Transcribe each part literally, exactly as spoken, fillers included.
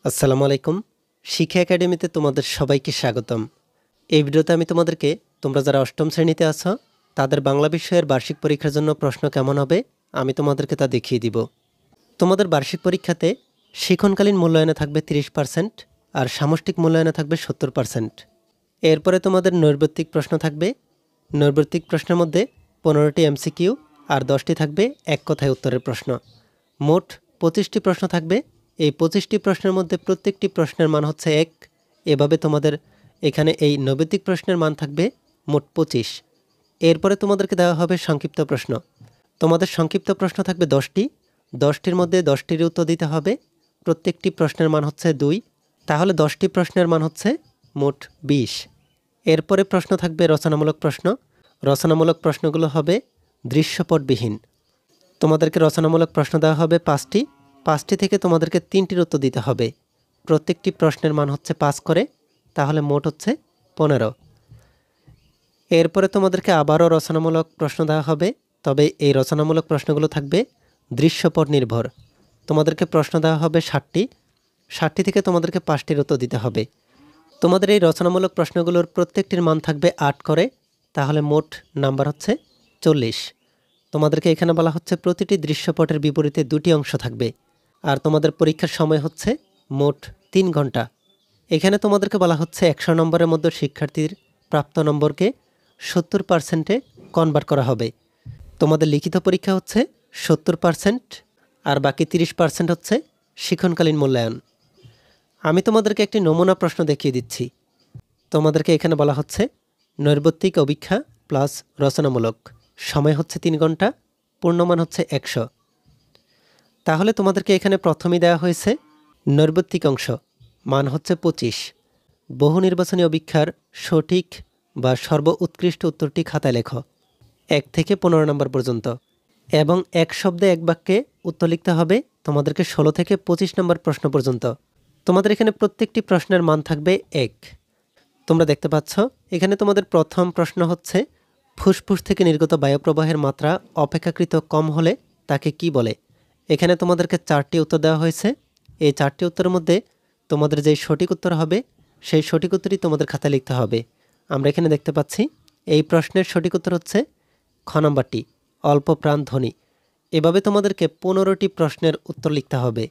আসসালামু আলাইকুম। শিক্ষা একাডেমিতে তোমাদের সবাইকে স্বাগতম। এই ভিডিওতে আমি তোমাদেরকে তোমরা যারা অষ্টম শ্রেণীতে আছো তাদের বাংলা বিষয়ের বার্ষিক পরীক্ষার জন্য প্রশ্ন কেমন হবে আমি তোমাদেরকে তা দেখিয়ে দিব। তোমাদের বার্ষিক পরীক্ষাতে শিক্ষণকালীন মূল্যায়নে থাকবে তিরিশ পার্সেন্ট আর সামষ্টিক মূল্যায়নে থাকবে সত্তর পার্সেন্ট। এরপরে তোমাদের নৈর্ব্যক্তিক প্রশ্ন থাকবে। নৈর্ব্যক্তিক প্রশ্নের মধ্যে পনেরোটি এমসিকিউ আর দশটি থাকবে এক কথায় উত্তরের প্রশ্ন। মোট পঁচিশটি প্রশ্ন থাকবে। এই পঁচিশটি প্রশ্নের মধ্যে প্রত্যেকটি প্রশ্নের মান হচ্ছে এক। এভাবে তোমাদের এখানে এই নৈর্ব্যক্তিক প্রশ্নের মান থাকবে মোট পঁচিশ। এরপরে তোমাদেরকে দেওয়া হবে সংক্ষিপ্ত প্রশ্ন। তোমাদের সংক্ষিপ্ত প্রশ্ন থাকবে দশটি। দশটির মধ্যে দশটির উত্তর দিতে হবে। প্রত্যেকটি প্রশ্নের মান হচ্ছে দুই। তাহলে দশটি প্রশ্নের মান হচ্ছে মোট বিশ। এরপরে প্রশ্ন থাকবে রচনামূলক প্রশ্ন। রচনামূলক প্রশ্নগুলো হবে দৃশ্যপটবিহীন। তোমাদেরকে রচনামূলক প্রশ্ন দেওয়া হবে পাঁচটি। পাঁচটি থেকে তোমাদেরকে তিনটির উত্তর দিতে হবে। প্রত্যেকটি প্রশ্নের মান হচ্ছে পাঁচ করে, তাহলে মোট হচ্ছে পনেরো। এরপরে তোমাদেরকে আবারও রচনামূলক প্রশ্ন দেওয়া হবে, তবে এই রচনামূলক প্রশ্নগুলো থাকবে দৃশ্যপট নির্ভর। তোমাদেরকে প্রশ্ন দেওয়া হবে ষাটটি। ষাটটি থেকে তোমাদেরকে পাঁচটির উত্তর দিতে হবে। তোমাদের এই রচনামূলক প্রশ্নগুলোর প্রত্যেকটির মান থাকবে আট করে, তাহলে মোট নাম্বার হচ্ছে চল্লিশ। তোমাদেরকে এখানে বলা হচ্ছে প্রতিটি দৃশ্যপটের বিপরীতে দুটি অংশ থাকবে, আর তোমাদের পরীক্ষার সময় হচ্ছে মোট তিন ঘন্টা। এখানে তোমাদেরকে বলা হচ্ছে একশো নম্বরের মধ্যে শিক্ষার্থীর প্রাপ্ত নম্বরকে সত্তর পার্সেন্টে কনভার্ট করা হবে। তোমাদের লিখিত পরীক্ষা হচ্ছে সত্তর পার্সেন্ট আর বাকি তিরিশ পার্সেন্ট হচ্ছে শিক্ষণকালীন মূল্যায়ন। আমি তোমাদেরকে একটি নমুনা প্রশ্ন দেখিয়ে দিচ্ছি। তোমাদেরকে এখানে বলা হচ্ছে নৈর্ব্যক্তিক অভিক্ষা প্লাস রচনামূলক, সময় হচ্ছে তিন ঘন্টা, পূর্ণমান হচ্ছে একশো। তাহলে তোমাদেরকে এখানে প্রথমেই দেওয়া হয়েছে নৈর্ব্যক্তিক অংশ, মান হচ্ছে পঁচিশ। বহু নির্বাচনী অভিক্ষার সঠিক বা সর্ব উৎকৃষ্ট উত্তরটি খাতায় লেখো, এক থেকে পনেরো নম্বর পর্যন্ত, এবং এক শব্দে এক বাক্যে উত্তর লিখতে হবে তোমাদেরকে ষোলো থেকে পঁচিশ নম্বর প্রশ্ন পর্যন্ত। তোমাদের এখানে প্রত্যেকটি প্রশ্নের মান থাকবে এক। তোমরা দেখতে পাচ্ছ এখানে তোমাদের প্রথম প্রশ্ন হচ্ছে ফুসফুস থেকে নির্গত বায়ুপ্রবাহের মাত্রা অপেক্ষাকৃত কম হলে তাকে কি বলে। এখানে তোমাদেরকে চারটি উত্তর দেওয়া হয়েছে। এই চারটি উত্তরের মধ্যে তোমাদের যেই সঠিক উত্তর হবে সেই সঠিক উত্তরই তোমাদের খাতায় লিখতে হবে। আমরা এখানে দেখতে পাচ্ছি এই প্রশ্নের সঠিক উত্তর হচ্ছে খ নম্বরটি, অল্প প্রাণ ধ্বনি। এভাবে তোমাদেরকে পনেরোটি প্রশ্নের উত্তর লিখতে হবে।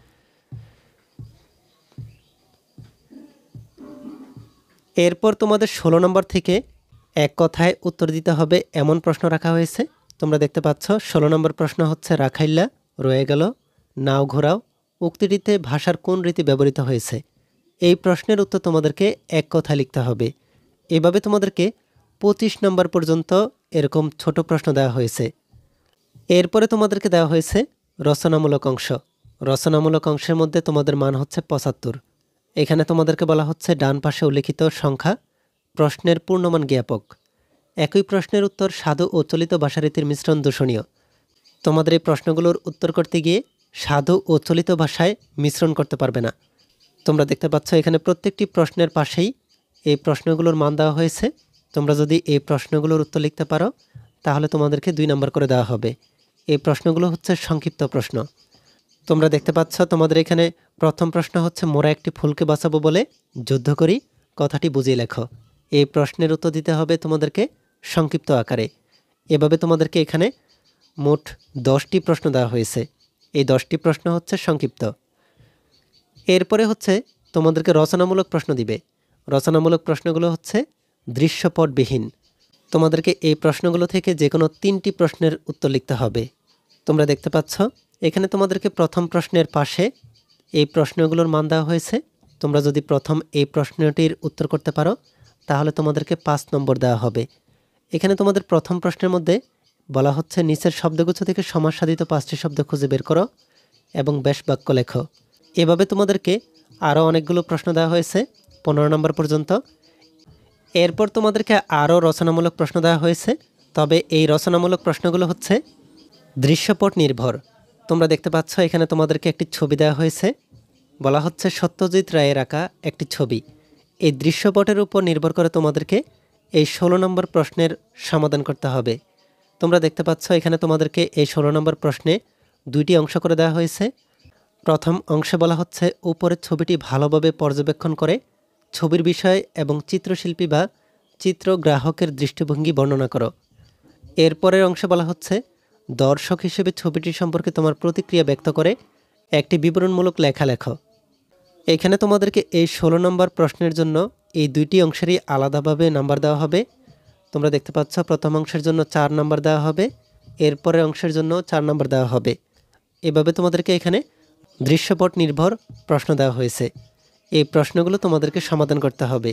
এরপর তোমাদের ষোলো নম্বর থেকে এক কথায় উত্তর দিতে হবে এমন প্রশ্ন রাখা হয়েছে। তোমরা দেখতে পাচ্ছ ষোলো নম্বর প্রশ্ন হচ্ছে রাখাইল্লা রয়ে গেল নাও ঘোরাও উক্তিটিতে ভাষার কোন রীতি ব্যবহৃত হয়েছে। এই প্রশ্নের উত্তর তোমাদেরকে এক কথায় লিখতে হবে। এভাবে তোমাদেরকে পঁচিশ নম্বর পর্যন্ত এরকম ছোট প্রশ্ন দেওয়া হয়েছে। এরপরে তোমাদেরকে দেওয়া হয়েছে রচনামূলক অংশ। রচনামূলক অংশের মধ্যে তোমাদের মান হচ্ছে পঁচাত্তর। এখানে তোমাদেরকে বলা হচ্ছে ডান পাশে উল্লেখিত সংখ্যা প্রশ্নের পূর্ণমান জ্ঞাপক। একই প্রশ্নের উত্তর সাধু ও চলিত ভাষারীতির মিশ্রণ দূষণীয়। তোমাদের এই প্রশ্নগুলোর উত্তর করতে গিয়ে সাধু ও চলিত ভাষায় মিশ্রণ করতে পারবে না। তোমরা দেখতে পাচ্ছ এখানে প্রত্যেকটি প্রশ্নের পাশেই এই প্রশ্নগুলোর মান দেওয়া হয়েছে। তোমরা যদি এই প্রশ্নগুলোর উত্তর লিখতে পারো তাহলে তোমাদেরকে দুই নম্বর করে দেওয়া হবে। এই প্রশ্নগুলো হচ্ছে সংক্ষিপ্ত প্রশ্ন। তোমরা দেখতে পাচ্ছ তোমাদের এখানে প্রথম প্রশ্ন হচ্ছে মোরা একটি ফুলকে বাঁচাবো বলে যুদ্ধ করি, কথাটি বুঝিয়ে লেখো। এই প্রশ্নের উত্তর দিতে হবে তোমাদেরকে সংক্ষিপ্ত আকারে। এভাবে তোমাদেরকে এখানে মোট দশটি প্রশ্ন দেওয়া হয়েছে। এই দশটি প্রশ্ন হচ্ছে সংক্ষিপ্ত। এরপরে হচ্ছে তোমাদেরকে রচনামূলক প্রশ্ন দিবে। রচনামূলক প্রশ্নগুলো হচ্ছে দৃশ্যপটবিহীন। তোমাদেরকে এই প্রশ্নগুলো থেকে যে কোনো তিনটি প্রশ্নের উত্তর লিখতে হবে। তোমরা দেখতে পাচ্ছ এখানে তোমাদেরকে প্রথম প্রশ্নের পাশে এই প্রশ্নগুলোর মান দেওয়া হয়েছে। তোমরা যদি প্রথম এই প্রশ্নটির উত্তর করতে পারো তাহলে তোমাদেরকে পাঁচ নম্বর দেওয়া হবে। এখানে তোমাদের প্রথম প্রশ্নের মধ্যে বলা হচ্ছে নিচের শব্দগুচ্ছ থেকে সমাজসাধিত পাঁচটি শব্দ খুঁজে বের করো এবং বেশ বাক্য লেখো। এভাবে তোমাদেরকে আরও অনেকগুলো প্রশ্ন দেওয়া হয়েছে পনেরো নম্বর পর্যন্ত। এরপর তোমাদেরকে আরও রচনামূলক প্রশ্ন দেওয়া হয়েছে, তবে এই রচনামূলক প্রশ্নগুলো হচ্ছে দৃশ্যপট নির্ভর। তোমরা দেখতে পাচ্ছ এখানে তোমাদেরকে একটি ছবি দেওয়া হয়েছে। বলা হচ্ছে সত্যজিৎ রায়ের আঁকা একটি ছবি। এই দৃশ্যপটের উপর নির্ভর করে তোমাদেরকে এই ষোলো নম্বর প্রশ্নের সমাধান করতে হবে। তোমরা দেখতে পাচ্ছ এখানে তোমাদেরকে এই ষোলো নম্বর প্রশ্নে দুইটি অংশ করে দেওয়া হয়েছে। প্রথম অংশে বলা হচ্ছে উপরের ছবিটি ভালোভাবে পর্যবেক্ষণ করে ছবির বিষয় এবং চিত্রশিল্পী বা চিত্রগ্রাহকের দৃষ্টিভঙ্গি বর্ণনা করো। এরপরের অংশে বলা হচ্ছে দর্শক হিসেবে ছবিটি সম্পর্কে তোমার প্রতিক্রিয়া ব্যক্ত করে একটি বিবরণমূলক লেখা লেখো। এখানে তোমাদেরকে এই ষোলো নম্বর প্রশ্নের জন্য এই দুইটি অংশেরই আলাদাভাবে নাম্বার দেওয়া হবে। তোমরা দেখতে পাচ্ছ প্রথম অংশের জন্য চার নাম্বার দেওয়া হবে, এরপরের অংশের জন্য চার নাম্বার দেওয়া হবে। এভাবে তোমাদেরকে এখানে দৃশ্যপট নির্ভর প্রশ্ন দেওয়া হয়েছে। এই প্রশ্নগুলো তোমাদেরকে সমাধান করতে হবে।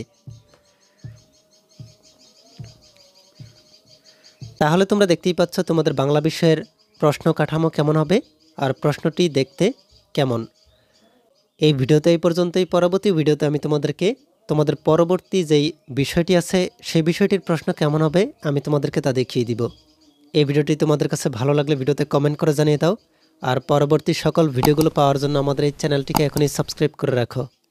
তাহলে তোমরা দেখতেই পাচ্ছ তোমাদের বাংলা বিষয়ের প্রশ্ন কাঠামো কেমন হবে আর প্রশ্নটি দেখতে কেমন। এই ভিডিওতে এই পর্যন্তই। পরবর্তী ভিডিওতে আমি তোমাদেরকে তোমাদের পরবর্তী যেই বিষয়টি আছে সেই বিষয়টির প্রশ্ন কেমন হবে আমি তোমাদেরকে তা দেখিয়ে দিব। এই ভিডিওটি তোমাদের কাছে ভালো লাগলে ভিডিওতে কমেন্ট করে জানিয়ে দাও। আর পরবর্তী সকল ভিডিওগুলো পাওয়ার জন্য আমাদের এই চ্যানেলটিকে এখনই সাবস্ক্রাইব করে রাখো।